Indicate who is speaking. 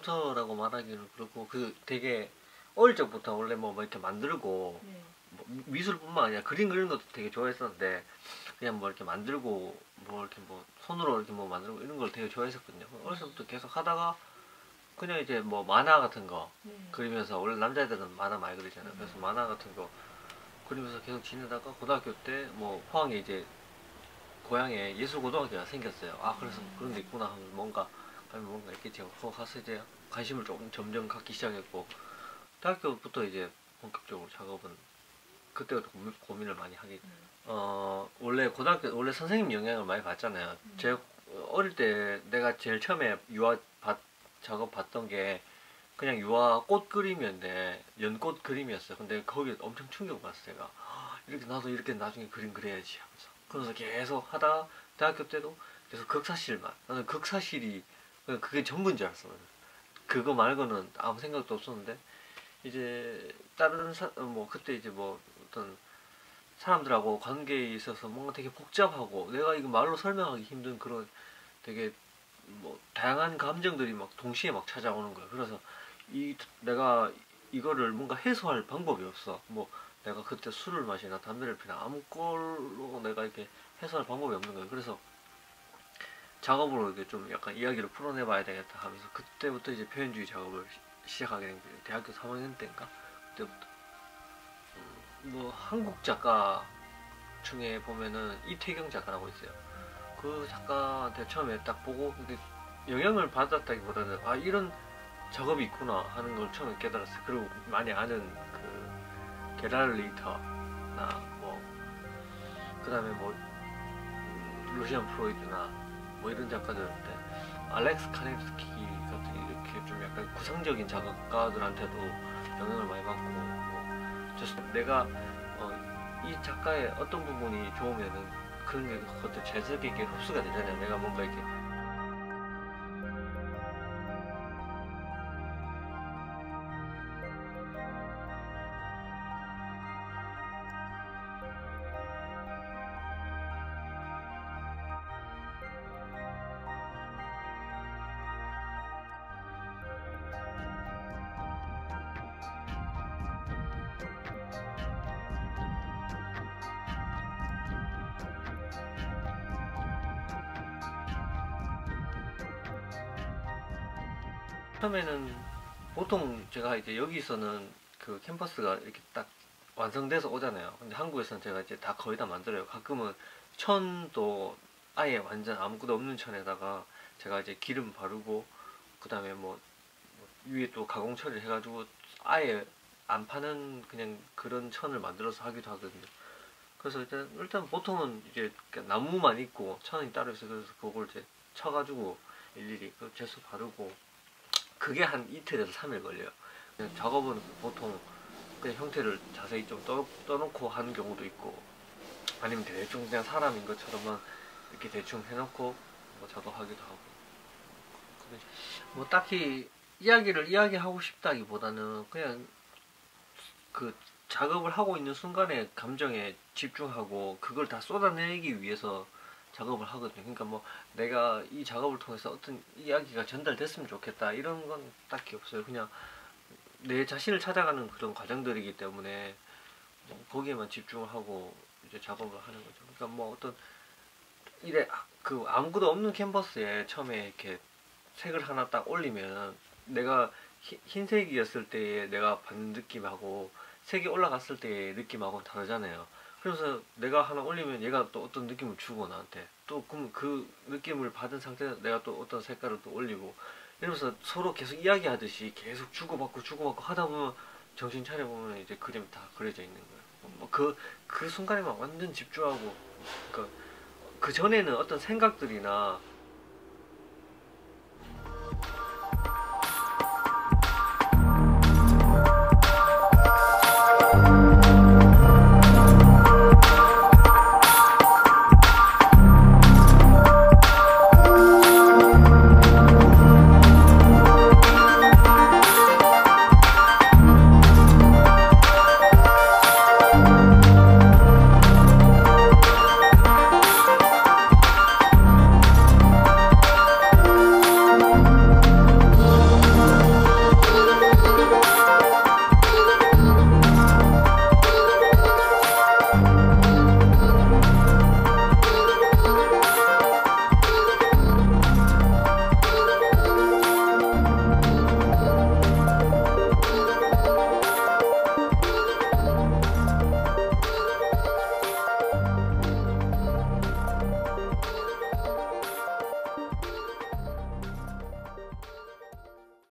Speaker 1: 언제부터라고 말하기는 그렇고 그 되게 어릴 적부터 원래 뭐 이렇게 만들고
Speaker 2: 네.
Speaker 1: 뭐 미술뿐만 아니라 그림 그리는 것도 되게 좋아했었는데 그냥 뭐 이렇게 만들고 뭐 이렇게 뭐 손으로 이렇게 뭐 만들고 이런 걸 되게 좋아했었거든요. 어렸을 때부터 계속 하다가 그냥 이제 뭐 만화 같은 거
Speaker 2: 네.
Speaker 1: 그리면서 원래 남자애들은 만화 많이 그리잖아요. 그래서 만화 같은 거 그리면서 계속 지내다가 고등학교 때 뭐 포항에 이제 고향에 예술고등학교가 생겼어요. 아 그래서 그런 데 있구나 하면서 뭔가 아니면 뭔가 있겠지 하고 그거 가서 이제 관심을 조금 점점 갖기 시작했고 대학교부터 이제 본격적으로 작업은 그때부터 고민을 많이 하게 원래 고등학교 원래 선생님 영향을 많이 받잖아요. 제 어릴 때 내가 제일 처음에 작업 봤던 게 그냥 유화 꽃 그림이었는데 연꽃 그림이었어요. 근데 거기에 엄청 충격을 받았어요. 제가 이렇게 나도 이렇게 나중에 그림 그려야지 하면서 그래서 계속 하다가 대학교 때도 계속 극사실만 나는 극사실이 그게 전부인 줄 알았어. 그거 말고는 아무 생각도 없었는데 이제 다른 뭐 그때 이제 뭐 어떤 사람들하고 관계에 있어서 뭔가 되게 복잡하고 내가 이거 말로 설명하기 힘든 그런 되게 뭐 다양한 감정들이 막 동시에 막 찾아오는 거야. 그래서 내가 이거를 뭔가 해소할 방법이 없어. 뭐 내가 그때 술을 마시나 담배를 피나 아무 걸로 내가 이렇게 해소할 방법이 없는 거예요. 그래서 작업으로 이렇게 좀 약간 이야기를 풀어내봐야 되겠다 하면서 그때부터 이제 표현주의 작업을 시작하게 된 거예요. 대학교 3학년 때인가 그때부터. 뭐 한국 작가 중에 보면은 이태경 작가라고 있어요. 그 작가한테 처음에 딱 보고 근데 영향을 받았다기보다는 아 이런 작업이 있구나 하는 걸 처음에 깨달았어요. 그리고 많이 아는 그 게라르 리터나 뭐 그다음에 뭐 루시안 프로이드나 뭐 이런 작가들한테 알렉스 카네스키 같은 이렇게 좀 약간 구상적인 작가들한테도 영향을 많이 받고 뭐 내가 이 작가의 어떤 부분이 좋으면은 그런 게 그것도 재석에게 흡수가 되잖아요. 내가 뭔가 이렇게 처음에는 보통 제가 이제 여기서는 그 캠퍼스가 이렇게 딱 완성돼서 오잖아요. 근데 한국에서는 제가 이제 다 거의 다 만들어요. 가끔은 천도 아예 완전 아무것도 없는 천에다가 제가 이제 기름 바르고 그 다음에 뭐 위에 또 가공 처리를 해가지고 아예 안 파는 그냥 그런 천을 만들어서 하기도 하거든요. 그래서 일단 보통은 이제 나무만 있고 천이 따로 있어요. 그래서 그걸 이제 쳐가지고 일일이 그 제수 바르고 그게 한 이틀에서 3일 걸려요. 그냥 작업은 보통 그냥 형태를 자세히 좀 떠놓고 하는 경우도 있고 아니면 대충 그냥 사람인 것처럼만 이렇게 대충 해놓고 뭐 작업하기도 하고 근데 뭐 딱히 이야기를 이야기하고 싶다기보다는 그냥 그 작업을 하고 있는 순간에 감정에 집중하고 그걸 다 쏟아내기 위해서 작업을 하거든요. 그러니까 뭐 내가 이 작업을 통해서 어떤 이야기가 전달됐으면 좋겠다 이런 건 딱히 없어요. 그냥 내 자신을 찾아가는 그런 과정들이기 때문에 뭐 거기에만 집중을 하고 이제 작업을 하는 거죠. 그러니까 뭐 어떤 이래 그 아무것도 없는 캔버스에 처음에 이렇게 색을 하나 딱 올리면 내가 흰색이었을 때의 내가 받는 느낌하고 색이 올라갔을 때의 느낌하고 다르잖아요. 그래서 내가 하나 올리면 얘가 또 어떤 느낌을 주고 나한테 또 그럼 그 느낌을 받은 상태에서 내가 또 어떤 색깔을 또 올리고 이러면서 서로 계속 이야기하듯이 계속 주고받고 하다 보면 정신 차려보면 이제 그림이 다 그려져 있는 거예요. 그 순간에만 완전 집중하고 그 전에는 어떤 생각들이나